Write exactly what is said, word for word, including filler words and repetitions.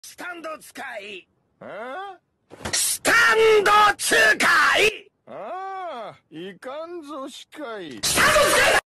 スタンド使い。 あスタンド使い。 あ、ああ、いかんぞしかい。 スタンド使い